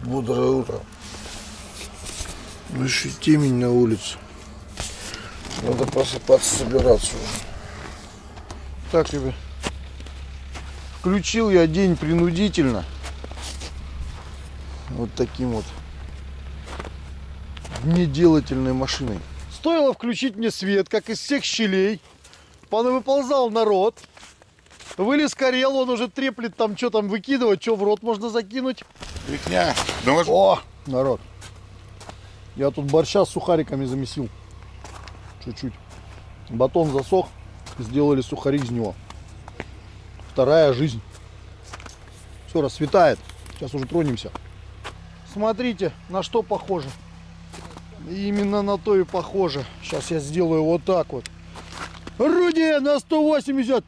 Бодрое утро. Ну еще темень на улице. Надо просыпаться, собираться уже. Так, ребят. Включил я день принудительно. Вот таким вот неделательной машиной. Стоило включить мне свет, как из всех щелей. Выползал народ. Вылез Карел, он уже треплет там, что там выкидывать, что в рот можно закинуть. Фигня. О, народ. Я тут борща с сухариками замесил. Чуть-чуть. Батон засох, сделали сухари из него. Вторая жизнь. Все, рассветает. Сейчас уже тронемся. Смотрите, на что похоже. Именно на то и похоже. Сейчас я сделаю вот так вот. Орудие на 180.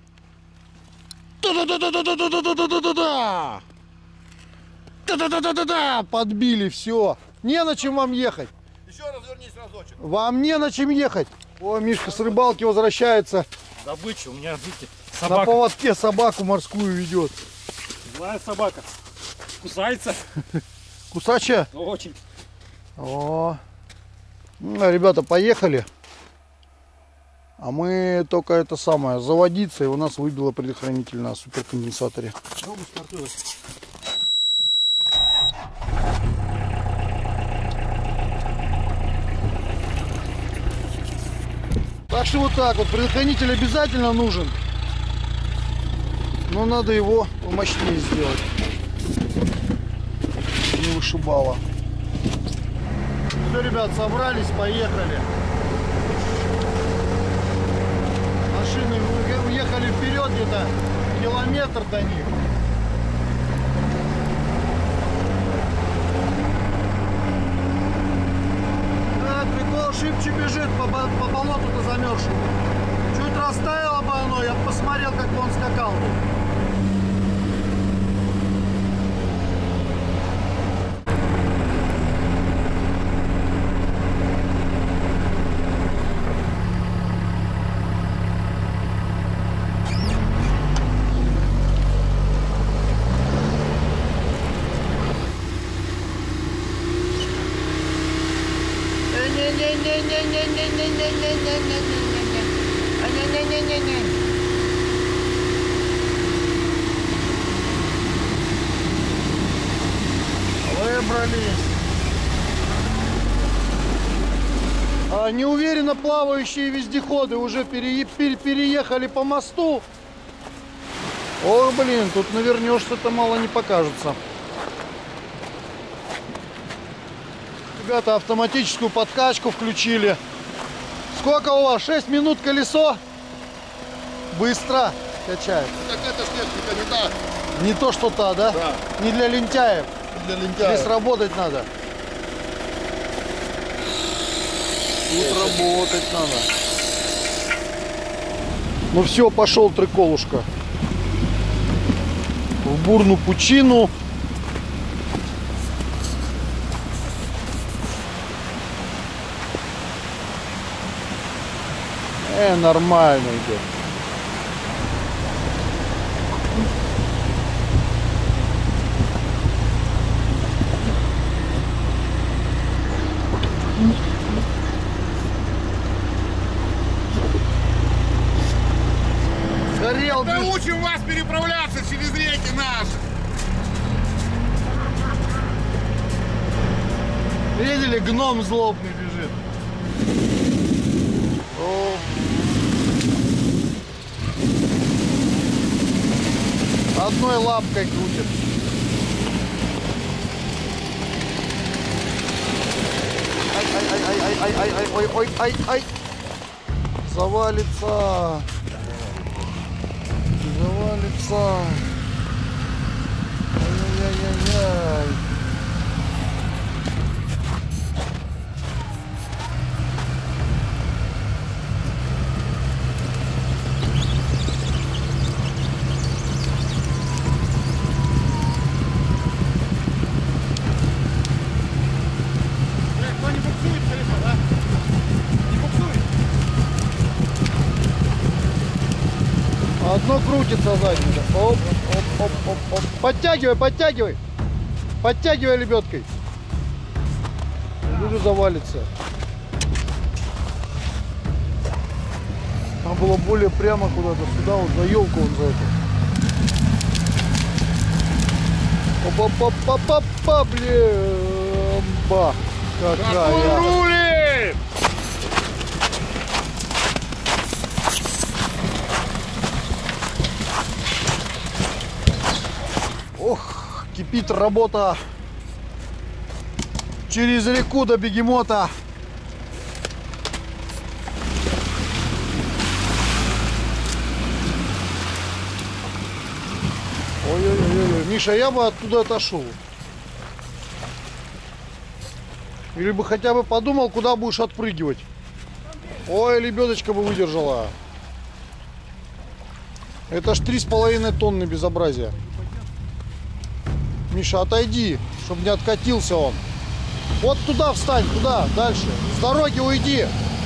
Та-да-да-да-да-да-да-да-да-да-да! Та-да-да-да-да-да! Подбили, все. Не на чем вам ехать. Еще развернись разочек. Вам не на чем ехать. О, Мишка с рыбалки возвращается. Добыча, у меня, видите, На собака. поводке собаку морскую ведет. Злая собака. Кусается. Кусачая? Очень. О. Ну, ребята, поехали. А мы только это самое заводиться, и у нас выбило предохранитель на суперконденсаторе. Так что вот так вот, предохранитель обязательно нужен, но надо его помощнее сделать, не вышибало. Все, ребят, собрались, поехали. Машины уехали вперед где-то километр до них. Да, прикол, шибче бежит по болоту-то замерзшему. Чуть растаяло бы оно, я бы посмотрел, как бы он скакал. Выбрались. Неуверенно плавающие вездеходы уже переехали по мосту. Ох, блин, тут навернешься-то мало не покажется. Ребята, автоматическую подкачку включили. Сколько у вас? 6 минут колесо? Быстро качает. Так это ж техника не та. Не то, что та, да? Да. Не для лентяев. Для лентяя. Здесь работать надо. Тут работать надо. Ну все, пошел триколушка. В бурную пучину. Нормально идет. Горел, Мы учим вас переправляться через реки наши. видели, гном злобный бежит. О. Одной лапкой крутит. Ай-ай-ай-ай-ай-ай-ай-ай-ай. Завалится. Завалится. Ай-яй-яй-яй. Одно крутится заднее. Оп, оп, оп, оп, оп. Подтягивай, подтягивай. Подтягивай лебедкой. Люди завалится. Там было более прямо куда-то сюда, вот за елку, он за это. Опа-па-па-па-па, блин, ба, какая. Рулит! Ох, кипит работа через реку до бегемота. Ой-ой-ой, Миша, я бы оттуда отошел. Или бы хотя бы подумал, куда будешь отпрыгивать. Ой, лебедочка бы выдержала. Это ж 3,5 тонны безобразия. Миша, отойди, чтобы не откатился он. Вот туда встань, туда, дальше. С дороги уйди.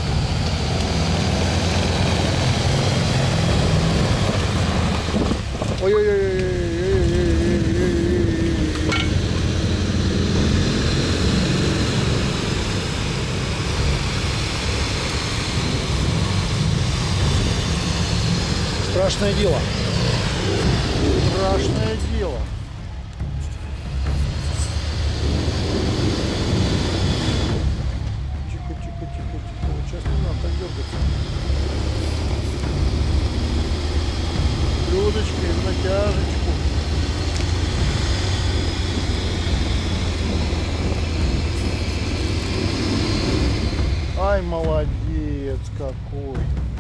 Ой-ой-ой. Страшное дело. Страшное дело. Тихо, тихо, тихо, тихо. Вот сейчас не надо так дергаться. Удочкой в натяжечку. Ай, молодец какой.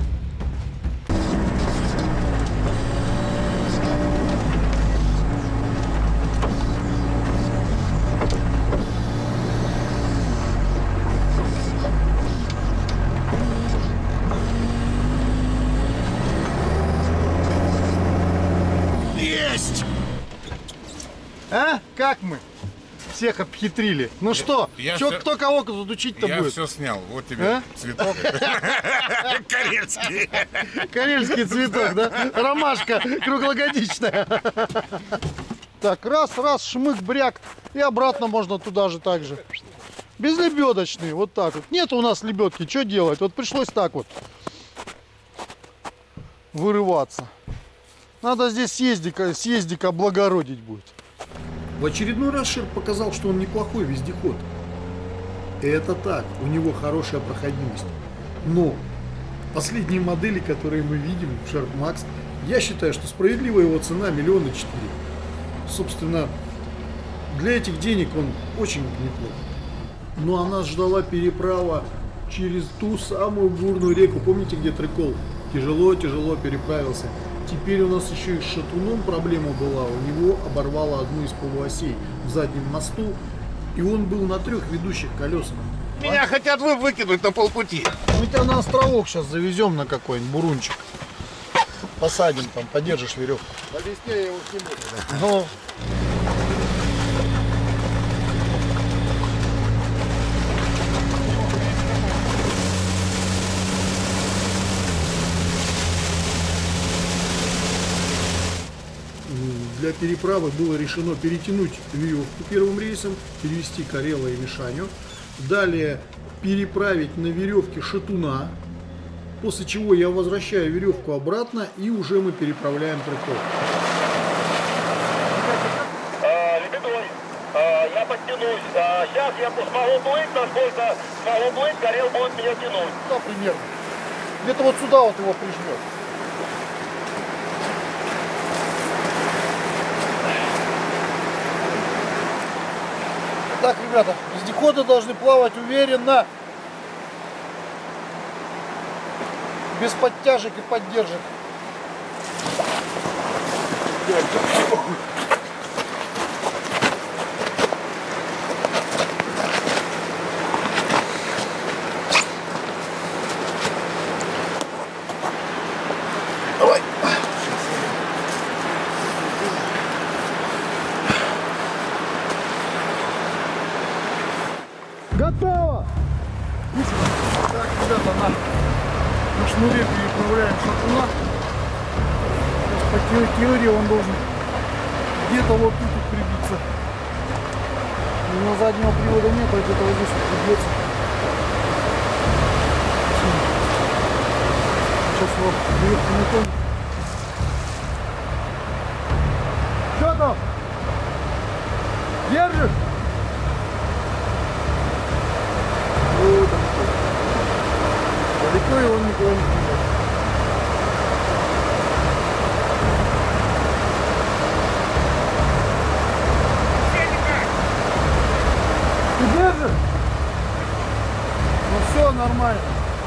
А? Как мы? Всех обхитрили. Ну что, кто кого тут учить-то будет? Я все снял. Вот тебе А? цветок. Карельский. Карельский цветок, да? Ромашка круглогодичная. Так, раз, шмык, бряк. И обратно можно туда же так же. Безлебедочный, вот так вот. Нет у нас лебедки, что делать? Вот пришлось так вот вырываться. Надо здесь съездика облагородить будет. В очередной раз Шерп показал, что он неплохой вездеход. Это так, у него хорошая проходимость. Но последние модели, которые мы видим в Sharp Max, я считаю, что справедливая его цена 1,4 миллиона. Собственно, для этих денег он очень неплох. Но она ждала переправа через ту самую бурную реку. Помните, где Трекол? Тяжело переправился. Теперь у нас еще и с шатуном проблема была. У него оборвало одну из полуосей в заднем мосту. И он был на 3 ведущих колесах. Меня хотят выкинуть на полпути. Мы тебя на островок сейчас завезем на какой-нибудь бурунчик. Посадим там, подержишь веревку. По весне я его сниму. Ну. Для переправы было решено перетянуть веревку первым рейсом, перевести Карела и Мишаню. Далее переправить на веревке шатуна, после чего я возвращаю веревку обратно и уже мы переправляем Трекол. Лебедой, я подтянусь. Сейчас я смогу плыть, насколько смогу плыть, Карел будет меня тянуть. Да, примерно. Где-то вот сюда вот его прижмет. Так, ребята, вездеходы должны плавать уверенно, без подтяжек и поддержек. Давай. Готово! Так, ребята, на шнуре переправляем шатуна. По теории он должен где-то вот тут прибиться. Но заднего привода нет, а где-то вот здесь вот придется. Сейчас вот берет телефон. Что там? Держишь? Вот он. Далеко его никуда не придет. Ты держишь? Ну все нормально.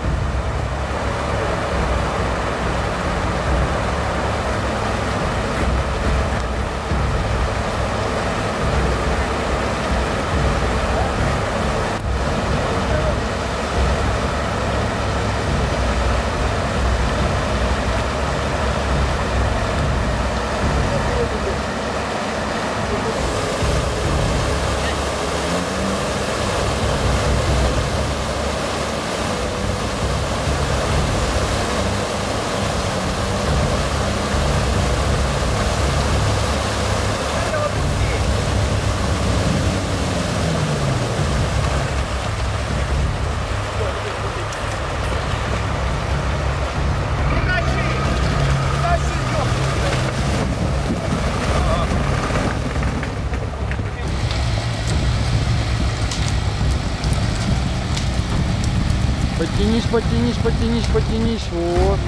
Подтянись, подтянись, подтянись, подтянись. Вот.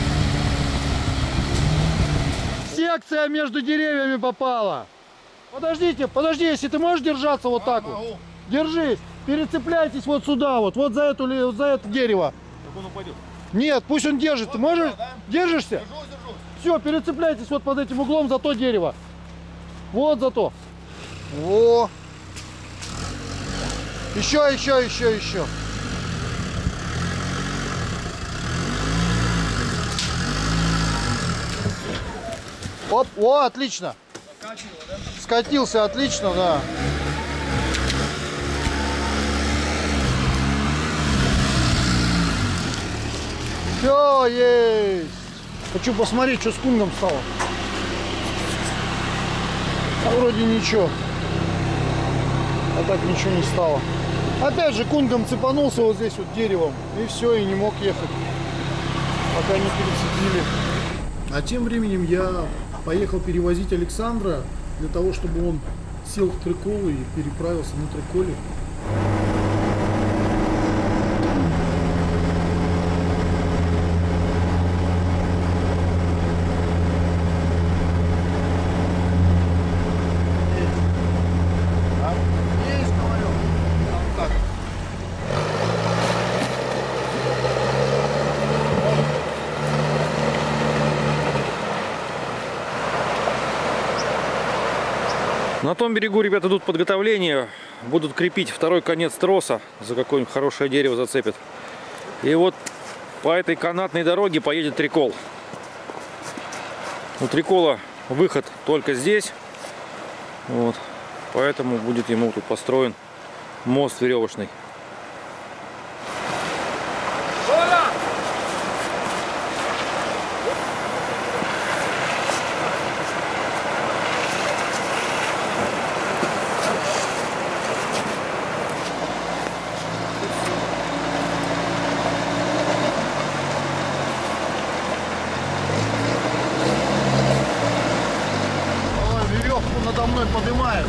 Секция между деревьями попала. Подождите, подожди, если ты можешь держаться вот так вот. Держись, перецепляйтесь вот сюда, вот за это дерево. Так он упадет. Нет, пусть он держит. Ты можешь? да? Держишься? Держусь. Все, перецепляйтесь вот под этим углом за то дерево. Вот за то. Во. Еще. Оп, о, отлично. Скатился, отлично, да. Все, есть. Хочу посмотреть, что с кунгом стало. Вроде ничего. А так ничего не стало. Опять же, кунгом цепанулся вот здесь вот деревом. И все, и не мог ехать. Пока не перецепили. А тем временем я поехал перевозить Александра для того, чтобы он сел в триколу и переправился на триколе. Есть, говорю. Так. На том берегу, ребята, идут подготовления. Будут крепить второй конец троса. За какое-нибудь хорошее дерево зацепят. И вот по этой канатной дороге поедет трикол. У трикола выход только здесь. Вот. Поэтому будет ему тут построен мост веревочный. Ой, веревку надо мной поднимает.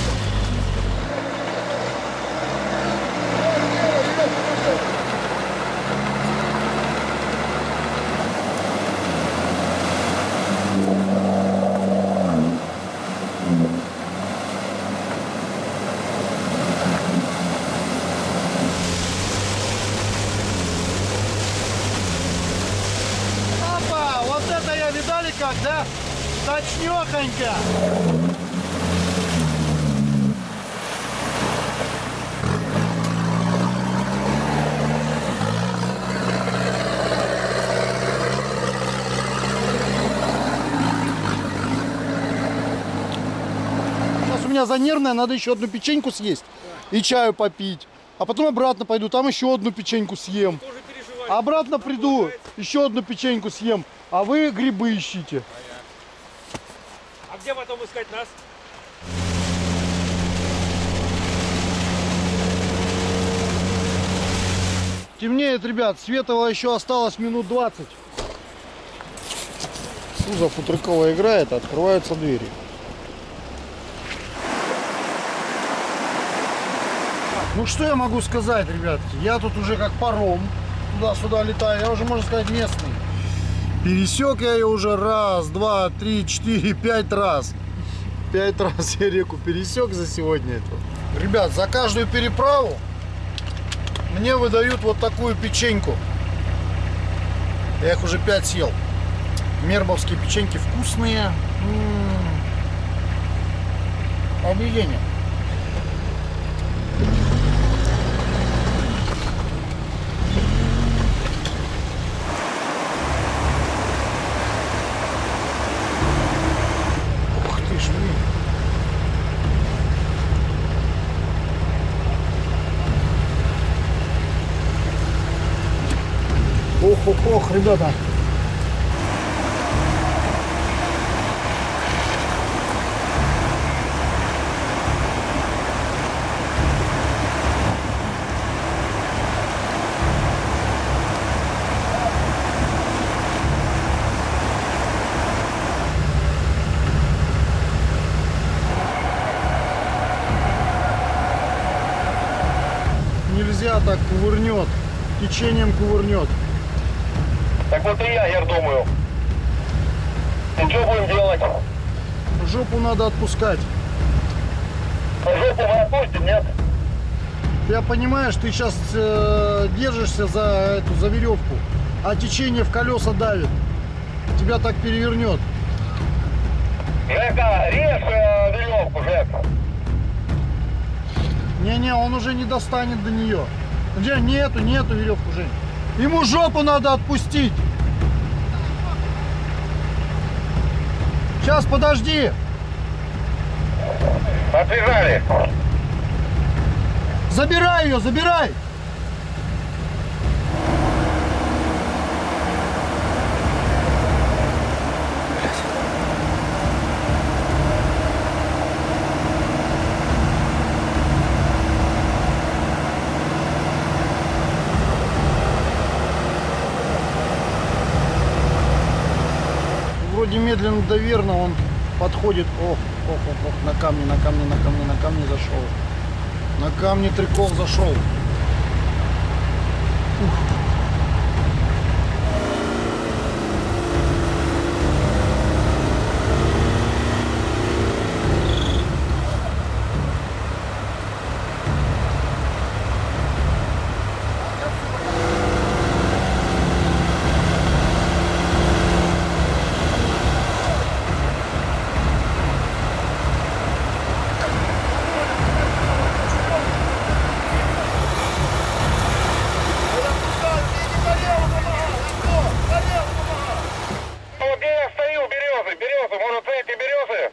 Опа, вот это я видали как, да? Точнёхонько. Сейчас у меня занервная, надо еще одну печеньку съесть и чаю попить. А потом обратно пойду, там еще одну печеньку съем. Тоже переживаю. Обратно приду, еще одну печеньку съем. А вы грибы ищите. А где потом искать нас? Темнеет, ребят. Светлого еще осталось минут 20. Кузов у Трыкова играет, открываются двери. Ну что я могу сказать, ребятки? Я тут уже как паром туда-сюда летаю. Я уже, можно сказать, местный. Пересек я ее уже раз, два, три, четыре, 5 раз. 5 раз я реку пересек за сегодня эту. Ребят, за каждую переправу мне выдают вот такую печеньку. Я их уже 5 съел. Мербовские печеньки вкусные. Объедение. Ух ты ж, блин. Ох, ребята. Нельзя так, кувырнет. Течением кувырнет. Так вот и я, Гер, думаю. И что будем делать? Жопу надо отпускать. Жопу мы отпустим, нет? Я понимаешь, ты сейчас держишься за веревку, а течение в колеса давит. Тебя так перевернет. Жека, режь веревку, Жек. Не-не, он уже не достанет до нее. Нету веревку, Жень. Ему жопу надо отпустить. Сейчас, подожди. Отвязали. Забирай ее, забирай. Вроде медленно до верно он подходит. Ох, на камни зашел. На камни Трыков зашел. Вот где я стою, березы, может эти березы?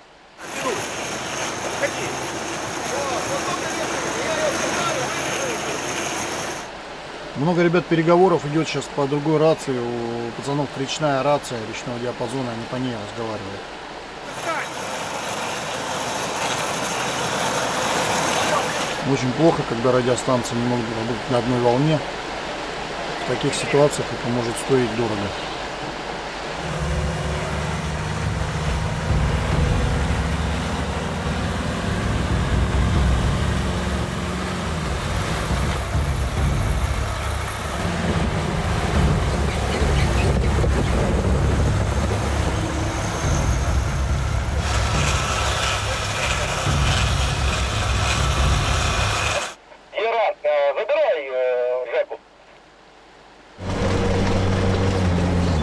Много, ребят, переговоров идет сейчас по другой рации. У пацанов речная рация, речного диапазона, они по ней разговаривают. Очень плохо, когда радиостанции не могут работать на одной волне. В таких ситуациях это может стоить дорого. Забирай Жеку.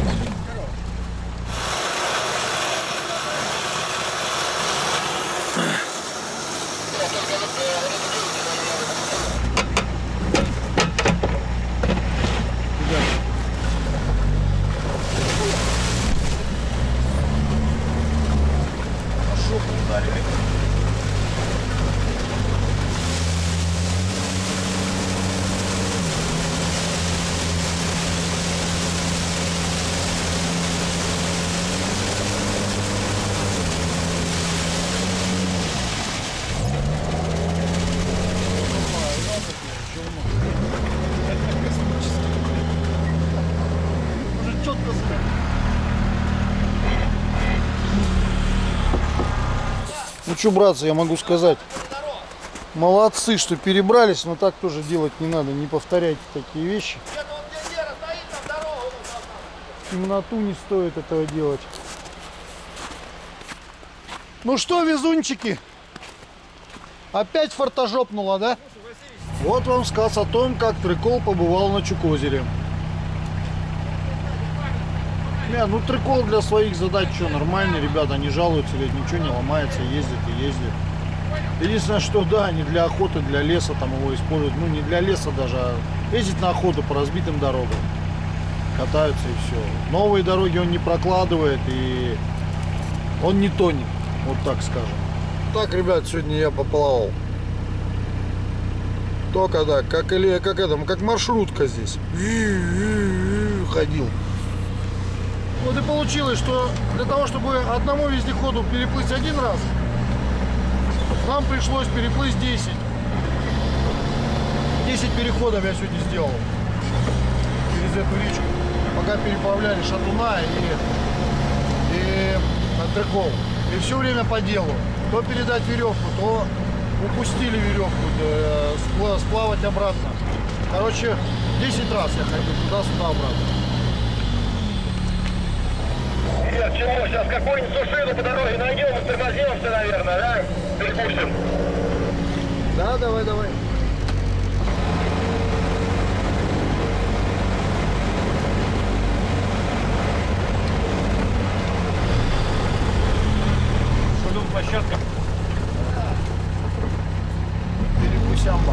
что, братцы, я могу сказать. Молодцы, что перебрались, но так тоже делать не надо. Не повторяйте такие вещи. В темноту не стоит этого делать. Ну что, везунчики? Опять фартажопнуло, да? Вот вам сказ о том, как Трикол побывал на Чукозере. Не, ну Трикол для своих задач что, нормальный, ребята, не жалуются, ведь ничего не ломается, ездит и ездит. Единственное, что да, не для охоты, для леса там его используют. Ну не для леса даже, а ездит на охоту по разбитым дорогам. Катаются и все. Новые дороги он не прокладывает и он не тонет, вот так скажем. Так, ребят, сегодня я поплавал. Только да, как маршрутка здесь. Ходил. Вот и получилось, что для того, чтобы одному вездеходу переплыть один раз, нам пришлось переплыть 10. 10 переходов я сегодня сделал через эту речку. Пока переправляли Шатуна и Трикол. И все время по делу. То передать веревку, то упустили веревку, сплавать обратно. Короче, 10 раз я ходил туда-сюда обратно. Нет, чего, сейчас какую-нибудь сушину по дороге найдем и тормозимся, наверное, да? Перепустим. Да, давай. Площадка. Перепусямба.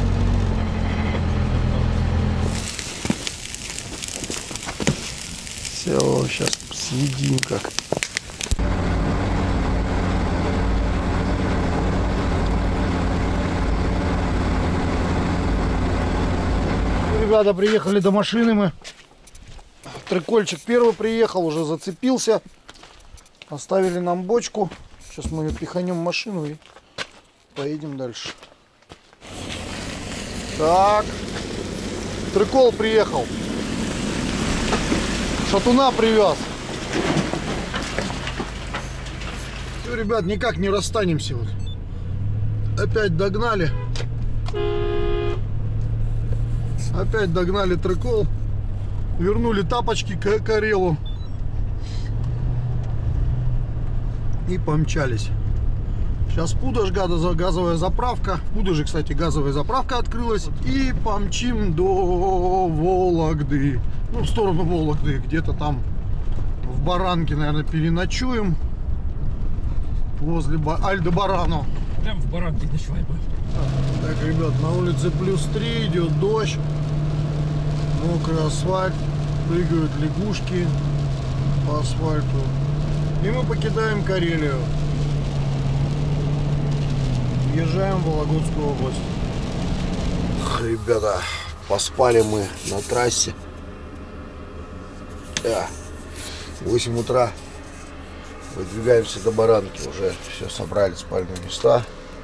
Все, сейчас съедим как. Ребята, приехали до машины мы. Трикольчик первый приехал, уже зацепился. Оставили нам бочку. Сейчас мы ее пиханем в машину и поедем дальше. Так. Трикол приехал. Шатуна привез. Все, ребят, никак не расстанемся. Вот. Опять догнали. Опять догнали Трикол. Вернули тапочки к Карелу. И помчались. Сейчас Пудож, газовая заправка. В Пудоже, кстати, газовая заправка открылась. И помчим до Вологды. Ну, в сторону Вологды. Где-то там в Баранке, наверное, переночуем. Возле Альдебарано. Прям в Баранке ночевать будем. Так, ребят, на улице +3, идет дождь. Мокрый асфальт. Прыгают лягушки по асфальту. И мы покидаем Карелию. Въезжаем в Вологодскую область. Ребята, поспали мы на трассе. 8 утра. Выдвигаемся до Баранки. Уже все, собрали спальные места.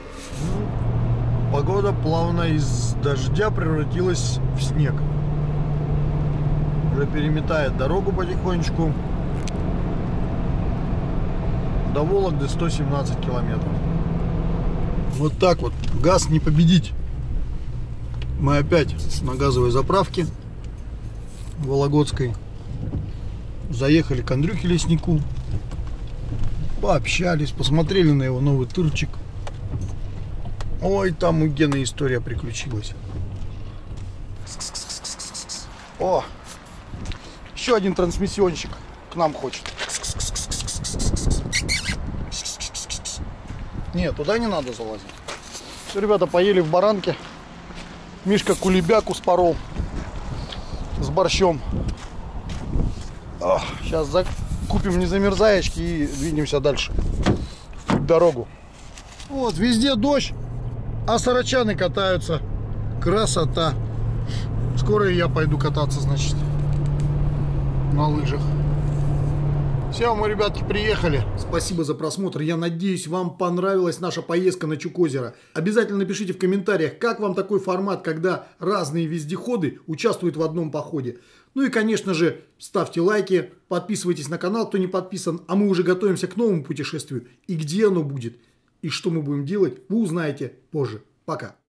Погода плавно из дождя превратилась в снег. Уже переметает дорогу потихонечку. До Вологды 117 километров. Вот так вот. Газ не победить. Мы опять на газовой заправке Вологодской. Заехали к Андрюхе Леснику. Пообщались, посмотрели на его новый тырчик. Ой, там у Гены история приключилась. О! Еще один трансмиссионщик к нам хочет. Нет, туда не надо залазить. Все, ребята, поели в Баранке. Мишка кулебяку спорол с борщом. Сейчас закупим незамерзаечки и двинемся дальше в дорогу. Вот, везде дождь, а сарачаны катаются. Красота. Скоро и я пойду кататься, значит, на лыжах. Все, мы, ребятки, приехали. Спасибо за просмотр. Я надеюсь, вам понравилась наша поездка на Чукозеро. Обязательно напишите в комментариях, как вам такой формат, когда разные вездеходы участвуют в одном походе. Ну и, конечно же, ставьте лайки, подписывайтесь на канал, кто не подписан. А мы уже готовимся к новому путешествию. И где оно будет, И что мы будем делать, вы узнаете позже. Пока.